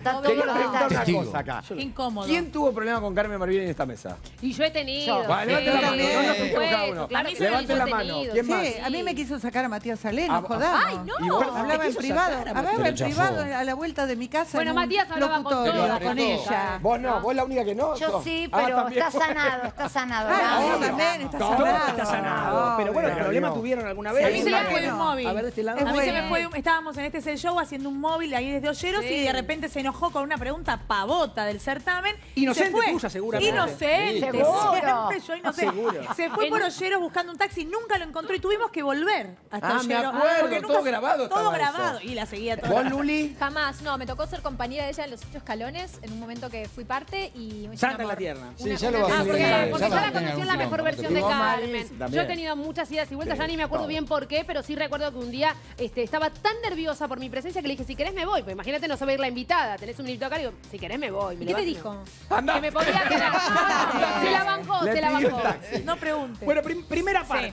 Quería preguntar una Testigo. cosa acá. Incómodo. ¿Quién tuvo problema con Carmen Marvin en esta mesa? Y yo he tenido. Vale, levante la mano. No nos fijemos cada uno. Claro que sí, Levante yo la he mano. tenido. ¿Quién más? Sí, a mí me quiso sacar a Matías Saleno, Ah, jodamos. ¡Ay, no! ¿Y vos? Hablaba en privado, hablaba Pero en privado chafó. a la vuelta de mi casa. Bueno, en un Matías hablaba con locutorio, todas, con ella. Vos no, vos la única que no. Yo sos. sí, Ah, pero también. está sanado, está sanado. Ah, Vamos, vos también vamos. estás Todo sanado. Está sanado. Pero bueno, el Pero problema no. tuvieron alguna A vez. mí se me fue un móvil. A ver, de este lado. A mí se bueno. me fue estábamos en este set show haciendo un móvil ahí desde Olleros y de repente se enojó con una pregunta pavota del certamen. Inocente se fue. tuya, seguramente. Inocente, Sí, seguro. siempre yo inocente. Seguro. Se fue por Olleros buscando un taxi, nunca lo encontró y tuvimos que volver hasta Ah, me Olleros. acuerdo, porque todo grabado Todo estaba grabado. eso. Y la seguía toda. ¿Vos, Luli? Jamás, no, me tocó ser compañera de ella en los 8 escalones en un momento que fui parte y... Santa en la tierra. Sí, ya lo va a Ah, hacer. porque ya yo va a la tener conocí en algún la mejor quilombo, versión de Vos, Mari, Carmen. también. Yo he tenido muchas idas y vueltas, Sí, ya ni me acuerdo todo. bien por qué, pero sí recuerdo que un día estaba tan nerviosa por mi presencia que le dije, si querés me voy. Pues imagínate, no sabe ir la invitada, tenés un minuto acá, y digo, si querés me voy. ¿Y qué te dijo? Anda. Que me podía quedar. Se la bancó, Le se la pidió el bancó. taxi. No pregunte. Bueno, primera parte.